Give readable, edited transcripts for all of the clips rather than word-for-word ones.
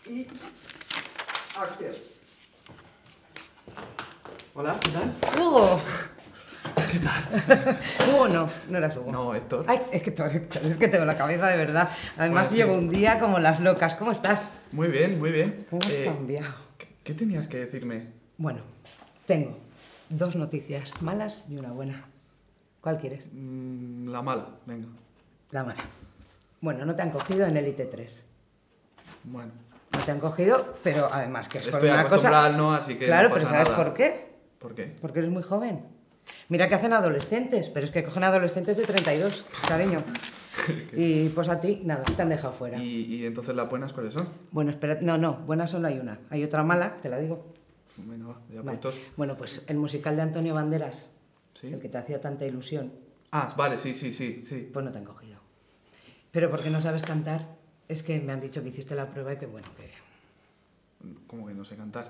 Y acción. Hola, ¿qué tal? ¡Hugo! ¿Qué tal? Hugo no eras Hugo. No, Héctor. Ay, es que tú eres Héctor, es que tengo la cabeza de verdad. Además Bueno, sí. llevo un día como las locas. ¿Cómo estás? Muy bien, muy bien. ¿Cómo has cambiado? ¿Qué tenías que decirme? Bueno, tengo dos noticias malas y una buena. ¿Cuál quieres? La mala, venga. La mala. Bueno, no te han cogido en Elite 3. Bueno. No te han cogido, pero además que es por Estoy una acostumbrado cosa... al no, así que Claro, no pero pasa ¿sabes nada. por qué? ¿Por qué? Porque eres muy joven. Mira que hacen adolescentes, pero es que cogen adolescentes de 32, cariño. Y pues a ti, nada, te han dejado fuera. ¿Y entonces las buenas cuáles son? Bueno, espera, no, buena solo hay una. Hay otra mala, te la digo. Venga, va, ya Vale. puestos. Bueno, pues el musical de Antonio Banderas, ¿Sí? el que te hacía tanta ilusión, Ah, vale, sí. pues no te han cogido. Pero porque no sabes cantar, es que me han dicho que hiciste la prueba y que bueno, que... ¿Cómo que no sé cantar?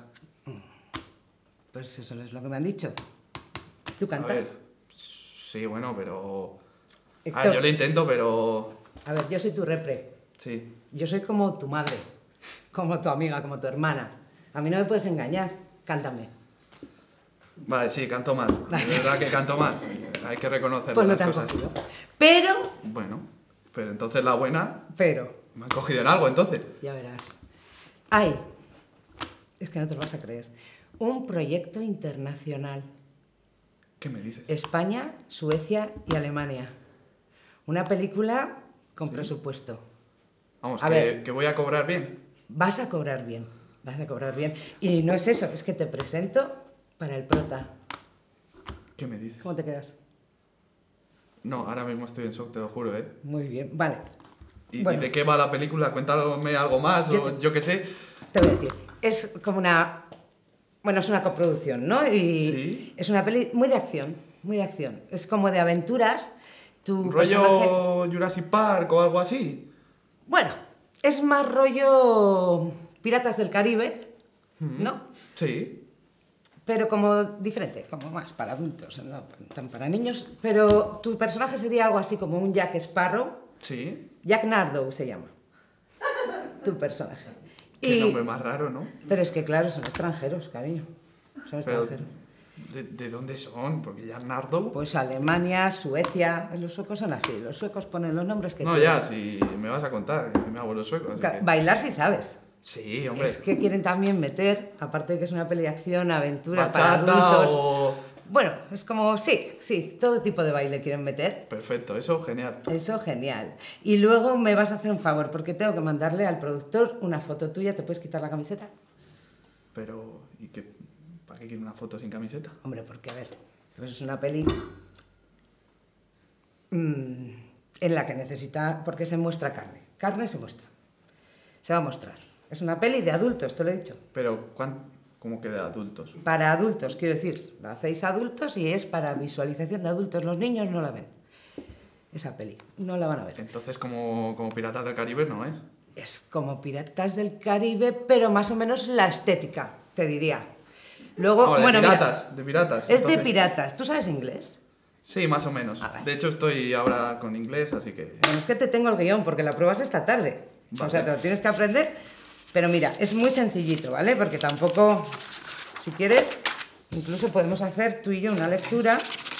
Pues eso es lo que me han dicho. ¿Tú A cantas? ver, sí, bueno, pero... Héctor. yo lo intento, pero... A ver, yo soy tu repre. Sí. Yo soy como tu madre, como tu amiga, como tu hermana. A mí no me puedes engañar. Cántame. Vale, sí, canto mal. De verdad que canto mal. Hay que reconocerlo. Pues no las te han cosas. cogido. Pero, Bueno, pero entonces la buena... pero, Me han cogido en algo, entonces. ya verás. Hay, es que no te lo vas a creer, un proyecto internacional. ¿Qué me dices? España, Suecia y Alemania. Una película con presupuesto. Vamos, A ver. que voy a cobrar bien. Vas a cobrar bien, vas a cobrar bien. Y no es eso, es que te presento para el prota. ¿Qué me dices? ¿Cómo te quedas? No, ahora mismo estoy en shock, te lo juro, ¿eh? Muy bien, vale. ¿Y Bueno. de qué va la película? Cuéntame algo más, o yo qué sé. Te voy a decir, es como una... Bueno, es una coproducción, ¿no? Y Sí. es una peli muy de acción, muy de acción. Es como de aventuras. Tu ¿Rollo personaje... Jurassic Park o algo así? Bueno, es más rollo Piratas del Caribe, ¿no? Sí. Pero como diferente, como más para adultos, no tan para niños. Pero tu personaje sería algo así como un Jack Sparrow. Sí. Jack Nardow se llama. Tu personaje. Qué nombre más raro, ¿no? Pero es que claro, son extranjeros, cariño. Son Pero, extranjeros. ¿de dónde son? Porque ya Nardo... Pues Alemania, Suecia, los suecos son así, los suecos ponen los nombres que No, quieren. ya, si me vas a contar, que me hago los suecos. Así que... Bailar sí sabes. Sí, hombre. Es que quieren también meter, aparte de que es una peli de acción, aventura para Bachata adultos. o... Bueno, es como, sí, todo tipo de baile quieren meter. Perfecto, eso, genial. Eso, genial. Y luego me vas a hacer un favor, porque tengo que mandarle al productor una foto tuya, ¿te puedes quitar la camiseta? Pero, ¿y qué? ¿Para qué quiere una foto sin camiseta? Hombre, porque a ver, pues es una peli en la que necesita, porque se muestra carne. Carne se muestra. Se va a mostrar. Es una peli de adultos, te lo he dicho. Pero, ¿cómo que de adultos? Para adultos, quiero decir, la hacéis adultos y es para visualización de adultos. Los niños no la ven. Esa peli, no la van a ver. Entonces, como Piratas del Caribe, ¿no es? Es como Piratas del Caribe, pero más o menos la estética, te diría. Luego, Ah, de bueno, piratas, mira, de piratas. es de entonces. piratas. ¿Tú sabes inglés? Sí, más o menos. Ah, vale. De hecho, estoy ahora con inglés, así que... Bueno, es que te tengo el guión porque la pruebas esta tarde. Vale. O sea, te lo tienes que aprender. Pero mira, es muy sencillito, ¿vale? Porque tampoco, si quieres, incluso podemos hacer tú y yo una lectura.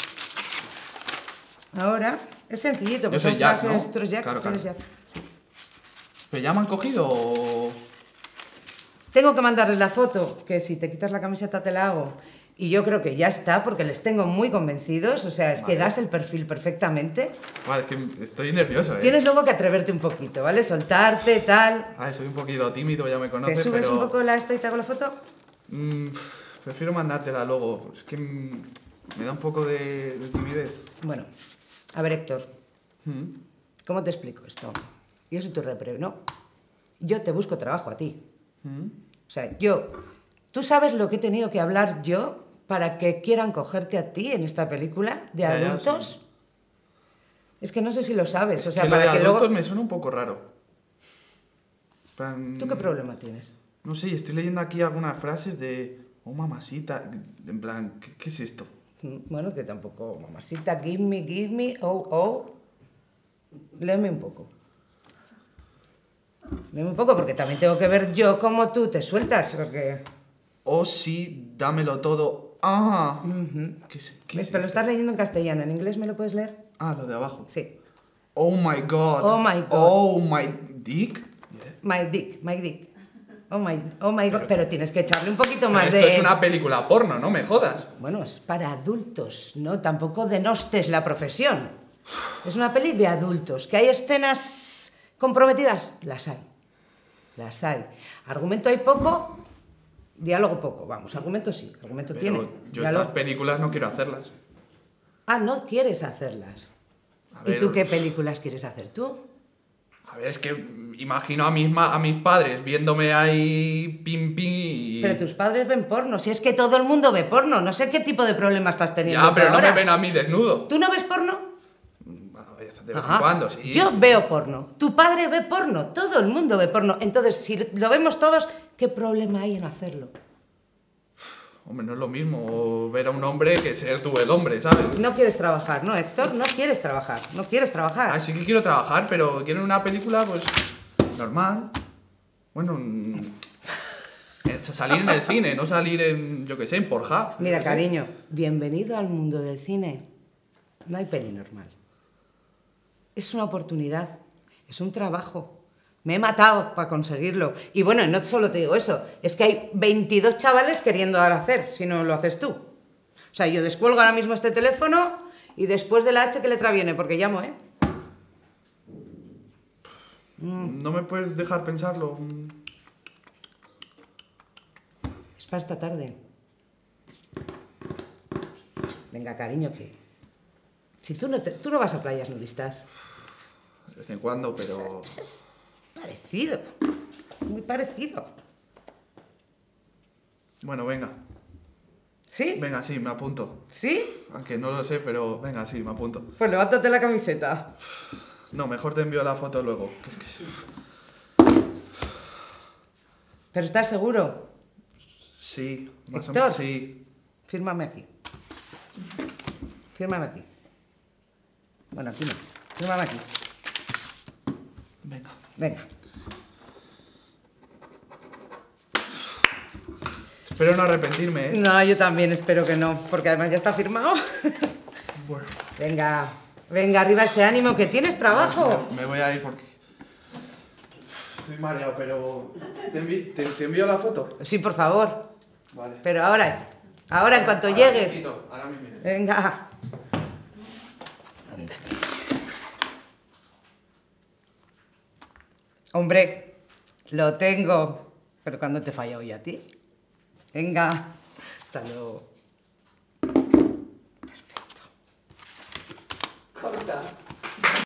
Ahora, es sencillito, Yo porque soy son Jack, frases. ¿no? Tú eres Jack, Claro, tú eres claro. Jack. ¿Pero ya me han cogido o...? Tengo que mandarles la foto, que si te quitas la camiseta te la hago. Y yo creo que ya está, porque les tengo muy convencidos. O sea, es que Vale. das el perfil perfectamente. Vale, es que estoy nervioso, ¿eh? Tienes luego que atreverte un poquito, ¿vale? Soltarte, tal. Soy un poquito tímido, ya me ¿Te conoces, subes pero... un poco la esta y te hago la foto? Prefiero mandártela luego. Es que me da un poco de timidez. Bueno, a ver, Héctor, Mm. ¿cómo te explico esto? Yo soy tu repre, ¿no? Yo te busco trabajo a ti. Mm. O sea, yo... ¿Tú sabes lo que he tenido que hablar yo para que quieran cogerte a ti en esta película de Ya, adultos? sí. Es que no sé si lo sabes, o sea, Que lo de para que adultos luego... me suena un poco raro. Plan, ¿Tú qué problema tienes? No sé, estoy leyendo aquí algunas frases de... Oh, mamacita. En plan, ¿qué es esto? Bueno, que tampoco... Mamacita, give me, oh, oh. Léeme un poco. Léeme un poco, porque también tengo que ver yo cómo tú te sueltas, porque... Oh, sí, dámelo todo. Ah. ¿Qué es Pero lo estás leyendo en castellano, ¿en inglés me lo puedes leer? Ah, lo de abajo. Sí. Oh my god. Oh my god. Oh my dick. My dick. Oh my god. Pero tienes que echarle un poquito más Esto de... es una película porno, no me jodas. Bueno, es para adultos, ¿no? Tampoco denostes la profesión. Es una peli de adultos. ¿Que hay escenas comprometidas? Las hay. Las hay. Argumento hay poco, diálogo poco. Vamos, argumento sí, argumento Pero tiene. yo diálogo... estas películas no quiero hacerlas. Ah, no quieres hacerlas. A ¿Y ver, tú qué películas quieres hacer tú? A ver, es que imagino a mis padres viéndome ahí pim pim y... Pero tus padres ven porno. Si es que todo el mundo ve porno. No sé qué tipo de problema estás teniendo. Ya, pero no ahora. me ven a mí desnudo. ¿Tú no ves porno? A veces, de vez Ajá. en cuando, sí. Yo veo porno. Tu padre ve porno. Todo el mundo ve porno. Entonces, si lo vemos todos, ¿qué problema hay en hacerlo? Hombre, no es lo mismo ver a un hombre que ser tú el hombre, ¿sabes? No quieres trabajar, ¿no, Héctor? No quieres trabajar. No quieres trabajar. Ah, sí que quiero trabajar, pero quiero una película, pues, normal. Bueno, salir en el cine, no salir en, yo qué sé, en Pornhub. Mira, yo qué sé. cariño, bienvenido al mundo del cine. No hay peli normal. Es una oportunidad, es un trabajo. Me he matado para conseguirlo. Y bueno, no solo te digo eso, es que hay 22 chavales queriendo dar a hacer, si no lo haces tú. O sea, yo descuelgo ahora mismo este teléfono y después de la H, ¿qué letra viene? Porque llamo, ¿eh? ¿No me puedes dejar pensarlo? Es para esta tarde. Venga, cariño, que... Si tú no vas a playas nudistas. De vez en cuando, pero... Pues es parecido. Muy parecido. Bueno, venga. ¿Sí? Venga, sí, me apunto. ¿Sí? Aunque no lo sé, pero venga, sí, me apunto. Pues levántate la camiseta. No, mejor te envío la foto luego. ¿Pero estás seguro? Sí, más o Héctor. menos, sí. Fírmame aquí. Fírmame aquí. Bueno, aquí no. Fírmame aquí. Venga. Venga. Espero no arrepentirme, ¿eh? No, yo también espero que no, porque además ya está firmado. Bueno. Venga, venga, arriba ese ánimo, que tienes trabajo. Me voy a ir porque... Estoy mareado, pero... ¿Te envío la foto? Sí, por favor. Vale. Pero ahora en cuanto Ahora llegues. mismito, ahora mismo. Venga. Hombre, lo tengo. Pero ¿cuándo te falla hoy a ti? Venga. Hasta luego. Perfecto. Corta.